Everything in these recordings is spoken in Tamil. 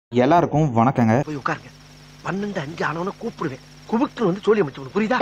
எல்லாருக்கும் வணக்கங்க. போய் உட்காருங்க. 12:05 ஆனவன கூப்பிடுவேன். குபுக்கு வந்து சொல்லி அமைச்சு புரியுதா?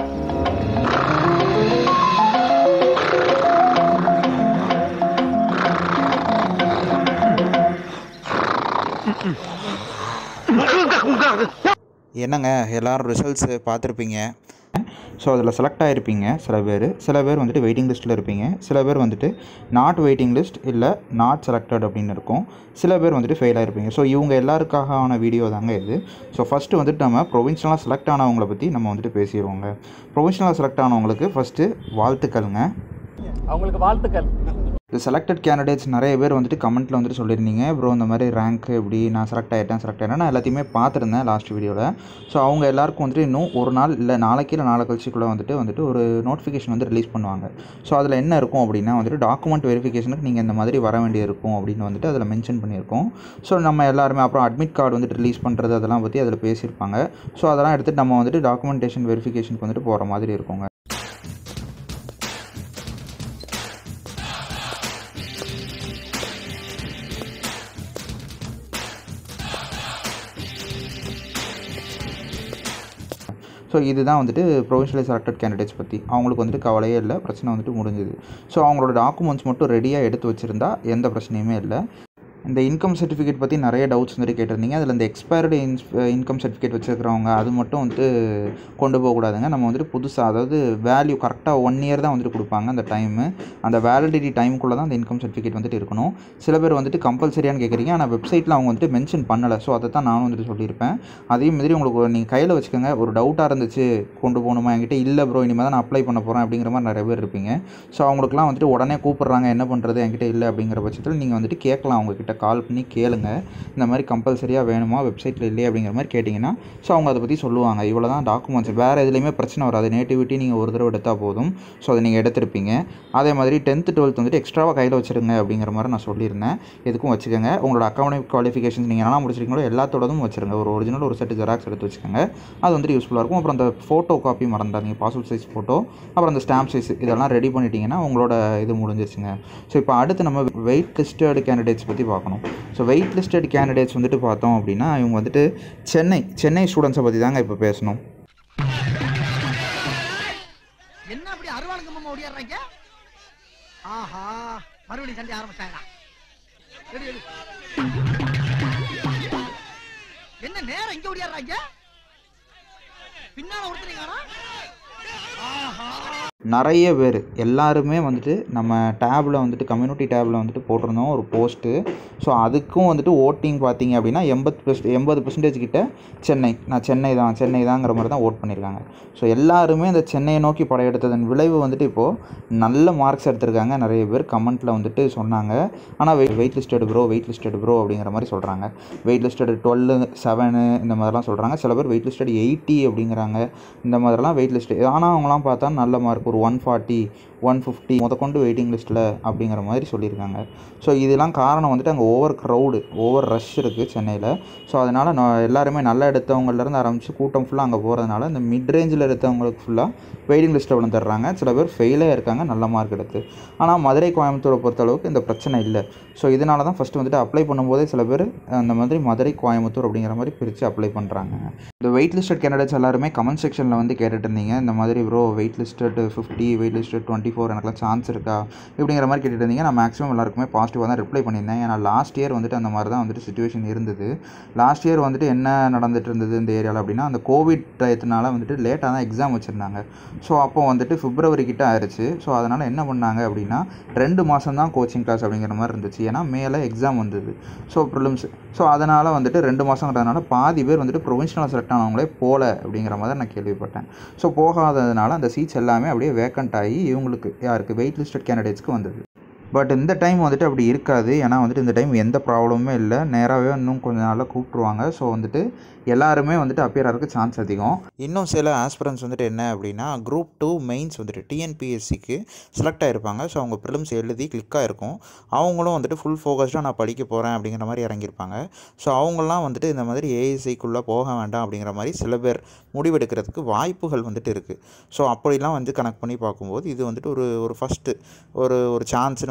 என்னங்க எல்லாரும் ரிசல்ட்ஸ் பார்த்துருப்பீங்க. ஸோ அதில் செலக்ட் ஆகிருப்பீங்க. சில பேர் வந்துட்டு வெயிட்டிங் லிஸ்ட்டில் இருப்பீங்க. சில பேர் வந்துட்டு நாட் வெயிட்டிங் லிஸ்ட் இல்லை நாட் செலக்டட் அப்படின்னு இருக்கும். சில பேர் வந்துட்டு ஃபெயில் ஆகிருப்பீங்க. ஸோ இவங்க எல்லாருக்கான வீடியோ தாங்க இது. ஸோ ஃபஸ்ட்டு வந்துட்டு நம்ம ப்ரொவின்ஷனலாக செலக்ட் ஆனவங்களை பற்றி நம்ம வந்துட்டு பேசிடுவோங்க. ப்ரொவின்ஷனலாக செலக்ட் ஆனவங்களுக்கு ஃபஸ்ட்டு வாழ்த்துக்கள்ங்க. அவங்களுக்கு வாழ்த்துக்கள். இந்த செலக்டட் கேண்டிடேட்ஸ் நிறைய பேர் வந்துட்டு கமெண்ட்டில் வந்துட்டு சொல்லியிருந்தீங்க, ப்ரோ இந்த மாதிரி ரேங்க் எப்படி நான் செலக்ட் ஆகிட்டேன் நான் எல்லாத்தையுமே பார்த்துருந்தேன் லாஸ்ட் வீடியோவில். ஸோ அவங்க எல்லாருக்கும் வந்துட்டு இன்னும் ஒரு நாள் இல்லை நாளைக்கு இல்லை நாளை கழிச்சுக்குள்ளே வந்துட்டு ஒரு நோட்டிஃபிகேஷன் வந்து ரிலீஸ் பண்ணுவாங்க. ஸோ அதில் என்ன இருக்கும் அப்படின்னா வந்துட்டு டாக்குமெண்ட் வெரிஃபிகேஷனுக்கு நீங்கள் இந்த மாதிரி வர வேண்டியது இருக்கும் அப்படின்னு வந்துட்டு அதில் மென்ஷன் பண்ணியிருக்கோம். ஸோ நம்ம எல்லாருமே அப்புறம் அட்மிட் கார்டு வந்துட்டு ரிலீஸ் பண்ணுறது அதெல்லாம் பற்றி அதில் பேசியிருப்பாங்க. ஸோ அதெல்லாம் எடுத்துகிட்டு நம்ம வந்துட்டு டாக்குமெண்டேஷன் வெரிஃபிகேஷனுக்கு வந்துட்டு போகிற மாதிரி இருக்குங்க. ஸோ இதுதான் வந்துட்டு ப்ரொவின்ஷனலி செலக்டட் கேண்டிடேட்ஸ் பற்றி. அவங்களுக்கு வந்துட்டு கவலையே இல்லை, பிரச்சனை வந்துட்டு முடிஞ்சுது. ஸோ அவங்களோட டாக்குமெண்ட்ஸ் மட்டும் ரெடியாக எடுத்து வச்சுருந்தா எந்த பிரச்சனையுமே இல்லை. இந்த இன்கம் சர்டிஃபிகேட் பற்றி நிறைய டவுட்ஸ் வந்துட்டு கேட்டிருந்தீங்க. அதில் இந்த எக்ஸ்பயர்டு இன்கம் சர்டிஃபிகேட் வச்சுருக்கிறவங்க அது மட்டும் வந்துட்டு கொண்டு போகக்கூடாதுங்க. நம்ம வந்துட்டு புதுசாக அதாவது வேல்யூ கரெக்டாக 1 இயர் தான் வந்துட்டு கொடுப்பாங்க அந்த டைமு. அந்த வேலிடிட்டி டைமுக்குள்ளே தான் அந்த இன்கம் சர்டிஃபிகேட் வந்துட்டு இருக்கணும். சில பேர் வந்துட்டு கம்பல்சரியான்னு கேட்குறீங்க, ஆனால் வெப்சைட்டில் அவங்க வந்துட்டு மென்ஷன் பண்ணலை. ஸோ அதை தான் நானும் வந்துட்டு சொல்லியிருப்பேன். அதே மாதிரி உங்களுக்கு நீங்கள் கையில் வச்சுக்கோங்க. ஒரு டவுட்டாக இருந்துச்சு கொண்டு போகணுமா என்கிட்ட, இல்லை ப்ரோ இனிமேல் தான் நான் அப்ளை பண்ண போகிறேன் அப்படிங்கிற மாதிரி நிறைய பேர் இருப்பீங்க. ஸோ அவங்களுக்குலாம் வந்துட்டு உடனே கூப்பிட்றாங்க, என்ன பண்ணுறது என்கிட்ட இல்லை அப்படிங்கிற பட்சத்தில் நீங்கள் வந்துட்டு கேட்கலாம், அவங்கக்கிட்ட கால் பண்ணி கேளுங்க. இந்த மாதிரி கம்பல்சரியாக வேணுமா வெப்சைட்டில் இல்லையே அப்படிங்கிற மாதிரி கேட்டிங்கன்னா ஸோ அவங்க அதை பற்றி சொல்லுவாங்க. இவ்வளோ தான் டாக்குமெண்ட்ஸ், வேறு எதுலேயுமே பிரச்சனை வராது. நேட்டிவிட்டி நீங்கள் ஒரு தடவை எடுத்தால் போதும். ஸோ அதை நீங்கள் எடுத்திருப்பீங்க. அதே மாதிரி 10th 12th வந்துட்டு எக்ஸ்ட்ராவாக கையில் வச்சுருங்க அப்படிங்கிற மாதிரி நான் சொல்லியிருந்தேன். எதுக்கும் வச்சுக்கோங்க. உங்களோட அகாடமிக் குவாலிஃபிகேஷன்ஸ் நீங்கள் என்ன முடிச்சிருக்கீங்களோ எல்லாத்தோடதும் வச்சுருங்க. ஒரு ஒரிஜினல் ஒரு செட் ஜெராக்ஸ் எடுத்து வச்சுக்கோங்க. அது வந்துட்டு யூஸ்ஃபுல்லாக இருக்கும். அப்புறம் அந்த ஃபோட்டோ காப்பி மறந்துடாதீங்க, பாஸ்போர்ட் சைஸ் ஃபோட்டோ, அப்புறம் அந்த ஸ்டாம்ப் சைஸ் இதெல்லாம் ரெடி பண்ணிட்டீங்கன்னா உங்களோட இது முடிஞ்சிருச்சுங்க. ஸோ இப்போ அடுத்து நம்ம வெயிட் லிஸ்டட் கேண்டிடேட்ஸ் பற்றி பார்க்கணும். ஸோ வெயிட் லிஸ்டட் கேண்டிடேட்ஸ் வந்துட்டு பார்த்தோம் அப்படின்னா இவங்க வந்துட்டு சென்னை ஸ்டூடெண்ட்ஸை பற்றி தாங்க இப்போ பேசணும். என்ன அப்படி அருவாளுங்கம்மா ஓடியாடுறாங்க? ஆஹா, மறுபடியும் சண்டை ஆரம்பிச்சாங்க. என்ன நேரம் இங்க ஓடியாடுறாங்க? பின்னால ஒருத்தரீங்களா? ஆஹா, நிறைய பேர் எல்லாருமே வந்துட்டு நம்ம டேபில் வந்துட்டு கம்யூனிட்டி டேபில் வந்துட்டு போட்டிருந்தோம் ஒரு போஸ்ட்டு. ஸோ அதுக்கும் வந்துட்டு ஓட்டிங் பார்த்தீங்க அப்படின்னா 80% கிட்ட நான் சென்னை தாங்கிற மாதிரி தான் ஓட் பண்ணியிருக்காங்க. ஸோ எல்லாருமே அந்த சென்னையை நோக்கி படையெடுத்ததன் விளைவு வந்துட்டு இப்போது நல்ல மார்க்ஸ் எடுத்திருக்காங்க. நிறைய பேர் கமெண்ட்டில் வந்துட்டு சொன்னாங்க. ஆனால் வெயிட் லிஸ்டட் ப்ரோ அப்படிங்கிற மாதிரி சொல்கிறாங்க. வெயிட் லிஸ்டட் 12, 7 இந்த மாதிரிலாம் சொல்கிறாங்க. சில பேர் வெயிட் லிஸ்டட் 80 அப்படிங்கிறாங்க. இந்த மாதிரிலாம் வெயிட் லிஸ்ட், ஆனால் அவங்களாம் பார்த்தா நல்ல மார்க் ஒரு 140, 150 முதற்கொண்டு வெயிட்டிங் லிஸ்ட்டில் அப்படிங்கிற மாதிரி சொல்லியிருக்காங்க. ஸோ இதெல்லாம் காரணம் வந்துட்டு அங்கே ஓவர் ரஷ் இருக்குது சென்னையில். ஸோ அதனால் எல்லாருமே நல்லா எடுத்தவங்கலேருந்து ஆரம்பித்து கூட்டம் ஃபுல்லாக அங்கே போகிறதுனால இந்த மிட் ரேஞ்சில் எடுத்தவங்களுக்கு ஃபுல்லாக வெயிட்டிங் லிஸ்ட்டில் விழுந்துடுறாங்க. சில பேர் ஃபெயிலே இருக்காங்க நல்ல மார்க் எடுத்து. ஆனால் மதுரை கோயம்புத்தூரை பொறுத்தளவுக்கு இந்த பிரச்சனை இல்லை. ஸோ இதனால தான் ஃபஸ்ட்டு வந்துட்டு அப்ளை பண்ணும்போதே சில பேர் அந்த மாதிரி மதுரை கோயம்புத்தூர் அப்படிங்கிற மாதிரி பிரித்து அப்ளை பண்ணுறாங்க. இந்த வெயிட் லிஸ்டட் கேண்டிடேட்ஸ் எல்லாருமே கமெண்ட் செக்ஷனில் வந்து கேட்டுட்டு இருந்தீங்க, இந்த மாதிரி bro wait listed 50, wait listed 24 எனக்குலாம் சான்ஸ் இருக்கா இப்படிங்கிற மாதிரி கேட்டுட்டு இருந்தீங்க. நான் மேக்ஸிமம் எல்லாருக்குமே பாசிட்டிவாக தான் ரிப்ளை பண்ணியிருந்தேன். ஏன்னா லாஸ்ட் இயர் வந்துட்டு அந்த மாதிரி தான் வந்துட்டு சிச்சுவேஷன் இருந்தது. லாஸ்ட் இயர் வந்துட்டு என்ன நடந்துட்டு இருந்தது இந்த ஏரியாவில் அப்படின்னா, அந்த கோவிட் டயத்தினால வந்துட்டு லேட்டாக தான் எக்ஸாம் வச்சுருந்தாங்க. ஸோ அப்போ வந்துட்டு பிப்ரவரி கிட்ட ஆயிடுச்சு. ஸோ அதனால் என்ன பண்ணாங்க அப்படின்னா 2 மாதம் தான் கோச்சிங் கிளாஸ் அப்படிங்கிற மாதிரி இருந்துச்சு. ஏன்னா மேலே எக்ஸாம் வந்தது. So prelims. ஸோ அதனால் வந்துட்டு 2 மாதங்கிறதுனால பாதி பேர் வந்துட்டு ப்ரொவின்ஷனல் செலக்ட் ஆனவங்களே போகல அப்படிங்கிற மாதிரி நான் கேள்விப்பட்டேன். ஸோ போகாததுனால அந்த சீட்ஸ் எல்லாமே அப்படியே வேக்கண்ட் ஆகி இவங்களுக்கு யாருக்கு வெயிட் லிஸ்டட் கேண்டிடேட்ஸ்க்கு வந்தது. பட் இந்த டைம் வந்துட்டு அப்படி இருக்காது. ஏன்னா வந்துட்டு இந்த டைம் எந்த ப்ராப்ளமுமே இல்லை. நேராகவே இன்னும் கொஞ்சம் நாளில் கூப்பிட்ருவாங்க. ஸோ வந்துட்டு எல்லாருமே வந்துட்டு அப்பியர் ஆகிறதுக்கு சான்ஸ் அதிகம். இன்னும் சில ஆஸ்பிரன்ஸ் வந்துட்டு என்ன அப்படின்னா குரூப் 2 மெயின்ஸ் வந்துட்டு டிஎன்பிஎஸ்சிக்கு செலக்ட் ஆகிருப்பாங்க. ஸோ அவங்க ப்ரிலிம்ஸ் எழுதி கிளிக் ஆகிருக்கும். அவங்களும் வந்துட்டு ஃபுல் ஃபோக்கஸ்டாக நான் படிக்க போகிறேன் அப்படிங்கிற மாதிரி இறங்கியிருப்பாங்க. ஸோ அவங்களாம் வந்துட்டு இந்த மாதிரி ஏஎஸ்சிக்குள்ளே போக வேண்டாம் அப்படிங்கிற மாதிரி சில பேர் முடிவெடுக்கிறதுக்கு வாய்ப்புகள் வந்துட்டு இருக்குது. ஸோ அப்படிலாம் வந்து கனெக்ட் பண்ணி பார்க்கும்போது இது வந்துட்டு ஒரு ஃபஸ்ட்டு ஒரு சான்ஸ்னு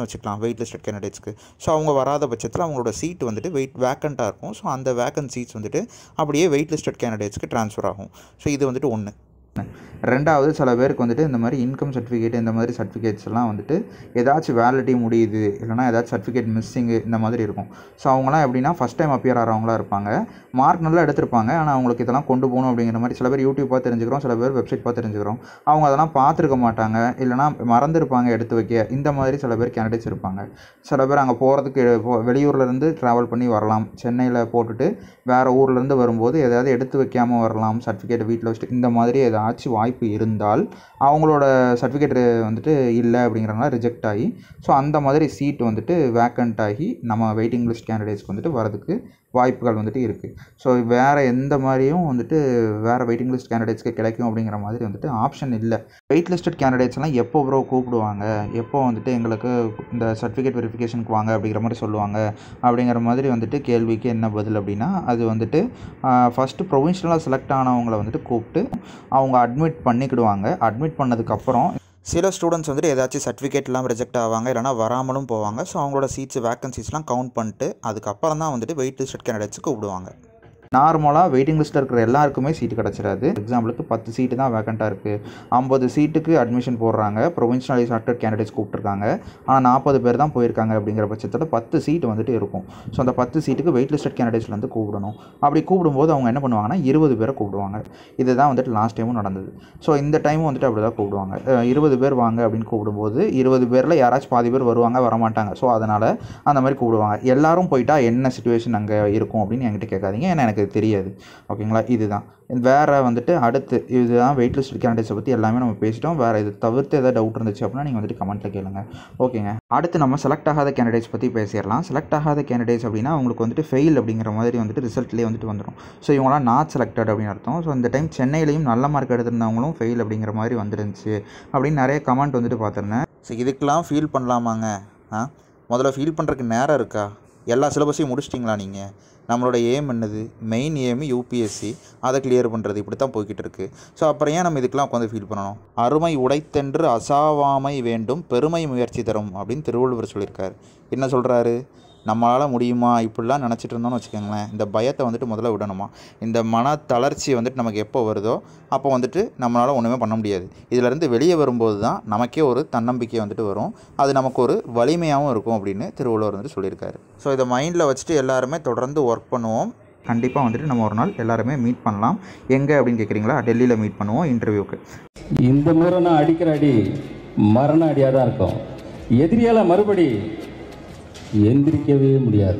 வச்சுக்கலாம் வெயிட் லிஸ்டட் கேண்டிடேட்ஸ்க்கு. ஸோ அவங்க வராத பட்சத்தில் அவங்களோட சீட் வந்துட்டு வேக்கண்ட்டாக இருக்கும். ஸோ அந்த வேக்கன்ட் சீட்ஸ் வந்துட்டு அப்படியே வெயிட் லிஸ்டட் கேண்டிடேட்ஸ்க்கு ட்ரான்ஸ்ஃபர் ஆகும். ஸோ இது வந்துட்டு ஒன்று. ரெண்டாவது, சில பேருக்கு வந்துட்டு இந்த மாதிரி இன்கம் சர்டிஃபிகேட் இந்த மாதிரி சர்டிஃபிகேட்ஸ் எல்லாம் வந்துட்டு ஏதாச்சும் வேலிடிட்டி முடியுது, இல்லைனா ஏதாச்சும் சர்டிஃபிகேட் மிஸ்ஸிங்கு இந்த மாதிரி இருக்கும். ஸோ அவங்களாம் எப்படின்னா ஃபஸ்ட் டைம் அப்பியர் ஆகிறவங்களாம் இருப்பாங்க. மார்க் நல்லா எடுத்திருப்பாங்க. ஆனால் அவங்களுக்கு இதெல்லாம் கொண்டு போகணும் அப்படிங்கிற மாதிரி சில பேர் யூடியூப் பார்த்து தெரிஞ்சுக்கிறோம், சில பேர் வெப்சைட் பார்த்து தெரிஞ்சுக்கிறோம். அவங்க அதெல்லாம் பார்த்துருக்க மாட்டாங்க, இல்லைனா மறந்துருப்பாங்க எடுத்து வைக்க. இந்த மாதிரி சில பேர் கேண்டிடேட்ஸ் இருப்பாங்க. சில பேர் அங்கே போகிறதுக்கு வெளியூர்லேருந்து ட்ராவல் பண்ணி வரலாம். சென்னையில் போட்டுட்டு வேறு ஊர்லேருந்து வரும்போது எதாவது எடுத்து வைக்காமல் வரலாம், சர்டிஃபிகேட் வீட்டில் வச்சுட்டு. இந்த மாதிரி ஏதாச்சும் வாய்ப்பு இருந்தால் அவங்களோட சர்டிஃபிகேட் வந்துட்டு இல்லை அப்படிங்கிறனால ரிஜெக்ட் ஆகி, ஸோ அந்த மாதிரி சீட் வந்துட்டு வேக்கண்ட் ஆகி நம்ம வெயிட்டிங் லிஸ்ட் கேண்டிடேட்ஸ்க்கு வந்துட்டு வரதுக்கு வாய்ப்புகள் வந்துட்டு இருக்குது. ஸோ வேறு எந்த மாதிரியும் வந்துட்டு வேறு வெயிட்டிங் லிஸ்ட் கேண்டிடேட்ஸ்க்கு கிடைக்கும் அப்படிங்கிற மாதிரி வந்துட்டு ஆப்ஷன் இல்லை. வெயிட் லிஸ்டட் கேண்டிடேட்ஸ்லாம் எப்போ ப்ரோ கூப்பிடுவாங்க, எப்போ வந்துட்டு எங்களுக்கு இந்த சர்டிஃபிகேட் வெரிஃபிகேஷனுக்கு வாங்க அப்படிங்கிற மாதிரி சொல்லுவாங்க அப்படிங்கிற மாதிரி வந்துட்டு கேள்விக்கு என்ன பதில் அப்படின்னா, அது வந்துட்டு ஃபஸ்ட்டு ப்ரொவின்ஷனலாக செலக்ட் ஆனவங்களை வந்துட்டு கூப்பிட்டு அவங்க அட்மிட் பண்ணிக்கிடுவாங்க. அட்மிட் பண்ணதுக்கப்புறம் சில ஸ்டூடெண்ட்ஸ் வந்துட்டு ஏதாச்சும் சர்டிஃபிகேட்லாம் ரிஜெக்ட் ஆவாங்க, இல்லைனா வராமலும் போவாங்க. ஸோ அவங்களோட சீட்ஸ் வேக்கன்சிஸ்லாம் கவுண்ட் பண்ணிட்டு அதுக்கப்புறம் தான் வந்துட்டு வெயிட் லிஸ்டட் கேண்டிடேட்ஸுக்கு கூப்பிடுவாங்க. நார்மலாக வெயிட்டிங் லிஸ்ட்டில் இருக்கிற எல்லாருக்குமே சீட்டு கிடச்சிடாது. எக்ஸாம்பிளுக்கு 10 சீட்டு தான் வேக்கண்ட்டாக இருக்குது. 50 சீட்டுக்கு அட்மிஷன் போடுறாங்க. ப்ரொவின்ஷனலி செலக்டட் கேண்டிடேட்ஸ் கூப்பிட்டுருக்காங்க. ஆனால் 40 பேர் தான் போயிருக்காங்க. அப்படிங்கிற பட்சத்தில் 10 சீட்டு வந்துட்டு இருக்கும். ஸோ அந்த 10 சீட்டுக்கு வெயிட் லிஸ்டட் கேண்டிடேட்ஸ்லேருந்து கூப்பிடணும். அப்படி கூப்பிடும்போது அவங்க என்ன பண்ணுவாங்கன்னா 20 பேரை கூப்பிடுவாங்க. இதுதான் வந்துட்டு லாஸ்ட் டைமும் நடந்தது. ஸோ இந்த டைமும் வந்துட்டு அப்படி தான் கூப்பிடுவாங்க. 20 பேர் வாங்க அப்படின்னு கூப்பிடும்போது 20 பேரில் யாராச்சும் பாதி பேர் வருவாங்க, வரமாட்டாங்க. ஸோ அதனால் அந்த மாதிரி கூப்பிடுவாங்க. எல்லாரும் போயிட்டா என்ன சிச்சுவேஷன் அங்கே இருக்கும் அப்படின்னு என்கிட்ட கேட்காதீங்க, ஏன்னா எனக்கு தெரியாது. ஓகேங்களா? இதுதான். வேறு வந்துட்டு அடுத்து இதுதான் வெயிட் லிஸ்ட் கேண்டிடேட்ஸை பற்றி எல்லாமே நம்ம பேசிட்டோம். வேறு இது தவிர்த்து எதாவது டவுட் இருந்துச்சு அப்படின்னா நீங்கள் வந்துட்டு கமெண்ட்டில் கேளுங்க. ஓகேங்க. அடுத்து நம்ம செலக்ட் ஆகாத கேண்டிடேட்ஸ் பற்றி பேசிடலாம். செலக்ட் ஆகாத கேண்டிடேட்ஸ் அப்படின்னா அவங்களுக்கு வந்துட்டு ஃபெயில் அப்படிங்கிற மாதிரி வந்துட்டு ரிசல்ட்லேயே வந்துட்டு வந்துடும். ஸோ இவங்களாம் நாட் செலக்டட் அப்படின்னு அர்த்தம். ஸோ இந்த டைம் சென்னையிலையும் நல்ல மார்க் எடுத்திருந்தவங்களும் ஃபெயில் அப்படிங்கிற மாதிரி வந்துருந்துச்சு அப்படின்னு நிறைய கமெண்ட் வந்துட்டு பார்த்துருந்தேன். ஸோ இதுக்கெலாம் ஃபீல் பண்ணலாமாங்க? முதல்ல ஃபீல் பண்ணுறதுக்கு நேரம் இருக்கா? எல்லா சிலபஸையும் முடிச்சிட்டிங்களா நீங்கள்? நம்மளோட எய்ம் என்னது? மெயின் எய்ம் யூபிஎஸ்சி, அதை கிளியர் பண்ணுறது. இப்படி தான் போய்கிட்டு இருக்குது. ஸோ அப்புறம் ஏன் நம்ம இதுக்கெலாம் உட்காந்து ஃபீல் பண்ணணும்? அருமை உடைத்தென்று அசாவாமை வேண்டும், பெருமை முயற்சி தரும் அப்படின்னு திருவள்ளுவர் சொல்லியிருக்காரு. என்ன சொல்கிறாரு? நம்மளால் முடியுமா இப்படிலாம் நினச்சிட்டு இருந்தோம்னு வச்சுக்கோங்களேன், இந்த பயத்தை வந்துட்டு முதல்ல விடணுமா. இந்த மன தளர்ச்சி வந்துட்டு நமக்கு எப்போ வருதோ அப்போ வந்துட்டு நம்மளால் ஒன்றுமே பண்ண முடியாது. இதிலேருந்து வெளியே வரும்போது தான் நமக்கே ஒரு தன்னம்பிக்கை வந்துட்டு வரும். அது நமக்கு ஒரு வலிமையாகவும் இருக்கும் அப்படின்னு திருவள்ளுவர் வந்துட்டு சொல்லியிருக்காரு. ஸோ இதை மைண்டில் வச்சுட்டு எல்லாருமே தொடர்ந்து ஒர்க் பண்ணுவோம். கண்டிப்பாக வந்துட்டு நம்ம ஒரு நாள் எல்லாருமே மீட் பண்ணலாம். எங்கே அப்படின்னு கேட்குறீங்களா? டெல்லியில் மீட் பண்ணுவோம் இன்டர்வியூக்கு. இந்த முறை நான் அடிக்கிற அடி மரண அடியாக தான் இருக்கும். எதிரியால் மறுபடி எந்திரிக்கவே முடியாது.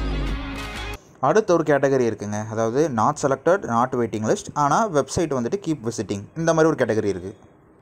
அடுத்த ஒரு கேட்டகரி இருக்குங்க. அதாவது not selected, not waiting list, ஆனால் வெப்சைட் வந்துட்டு கீப் விசிட்டிங், இந்த மாதிரி ஒரு கேட்டகரி இருக்குது.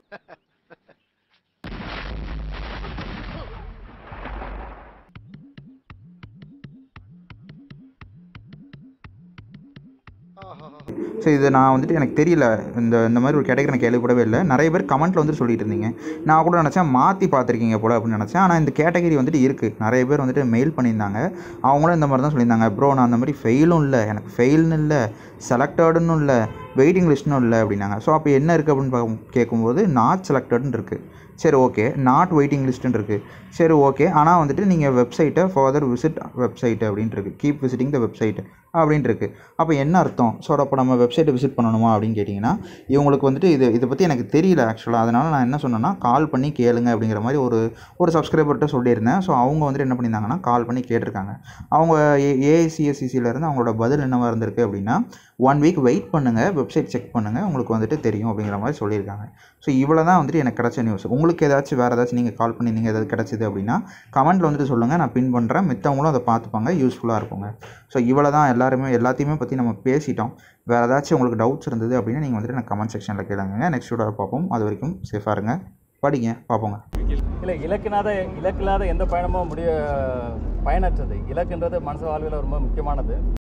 ஸோ இது நான் வந்துட்டு எனக்கு தெரியல, இந்த மாதிரி ஒரு கேட்டகரி நான் கேள்விப்படவே இல்லை. நிறைய பேர் கமெண்ட்டில் வந்துட்டு சொல்லிட்டு இருந்தீங்க. நான் கூட நினச்சேன் மாற்றி பார்த்துருக்கீங்க போல் அப்படின்னு நினச்சேன். ஆனால் இந்த கேட்டகரி வந்துட்டு இருக்குது. நிறைய பேர் வந்துட்டு மெயில் பண்ணியிருந்தாங்க. அவங்களும் இந்த மாதிரி தான் சொல்லியிருந்தாங்க. ப்ரோ நான் அந்த மாதிரி ஃபெயிலும் இல்லை, எனக்கு ஃபெயில்னு இல்லை, செலக்டடுன்னு இல்லை, வெயிட்டிங் லிஸ்ட்னும் இல்லை அப்படின்னாங்க. ஸோ அப்போ என்ன இருக்குது அப்படின்னு கேட்கும்போது நாட் செலக்டட்னு இருக்குது. சரி ஓகே. நாட் வெயிட்டிங் லிஸ்ட்டுன்னு இருக்குது. சரி ஓகே. ஆனால் வந்துட்டு நீங்கள் வெப்சைட்டை ஃபாதர் விசிட் வெப்சைட் அப்படின்ட்டு இருக்குது. கீப் விசிட்டிங் த வெப்சைட் அப்படின்ட்டு இருக்குது. அப்போ என்ன அர்த்தம்? ஸோ அப்போ நம்ம வெப்சைட்டை விசிட் பண்ணணுமா அப்படின்னு கேட்டிங்கன்னா, இவங்களுக்கு வந்துட்டு இதை பற்றி எனக்கு தெரியல ஆக்சுவலாக. அதனால் நான் என்ன சொன்னேன்னா, கால் பண்ணி கேளுங்க அப்படிங்கிற மாதிரி ஒரு சப்ஸ்கிரைபர்கிட்ட சொல்லியிருந்தேன். ஸோ அவங்க வந்துட்டு என்ன பண்ணியிருந்தாங்கன்னா, கால் பண்ணி கேட்டிருக்காங்க. அவங்க ஏஐசிஎஸ்சிசிலேருந்து அவங்களோட பதில் என்னவாக இருந்திருக்கு அப்படின்னா, 1 வீக் வெயிட் பண்ணுங்கள், வெப்சைட் செக் பண்ணுங்கள், உங்களுக்கு வந்துட்டு தெரியும் அப்படிங்கிற மாதிரி சொல்லியிருக்காங்க. ஸோ இவ்வளோ தான் வந்துட்டு எனக்கு கிடச்ச நியூஸ். உங்களுக்கு ஏதாச்சும் வேறு ஏதாச்சும் நீங்கள் கால் பண்ணியிருந்தீங்க, ஏதாவது கிடச்சிது அப்படின்னா கமெண்ட்டில் வந்துட்டு சொல்லுங்கள், நான் பின் பண்ணுறேன். மித்தவங்களும் அதை பார்த்துப்பாங்க, யூஸ்ஃபுல்லாக இருக்குங்க. ஸோ இவ்வளோ தான். எல்லாத்தையுமே பற்றி நம்ம பேசிட்டோம். வேறு ஏதாச்சும் உங்களுக்கு டவுட்ஸ் இருந்தது அப்படின்னா நீங்கள் வந்துட்டு எனக்கு கமெண்ட் செக்ஷனில் கேளுங்க. நெக்ஸ்ட் வீடியோவை பார்ப்போம். அது வரைக்கும் சேஃபாக இருங்க, படிங்க, பார்ப்போங்க. இல்லை, இலக்கில்லாத எந்த பயணமும் பயனற்றது. இலக்குன்றது மனசு வாழ்வில் ரொம்ப முக்கியமானது.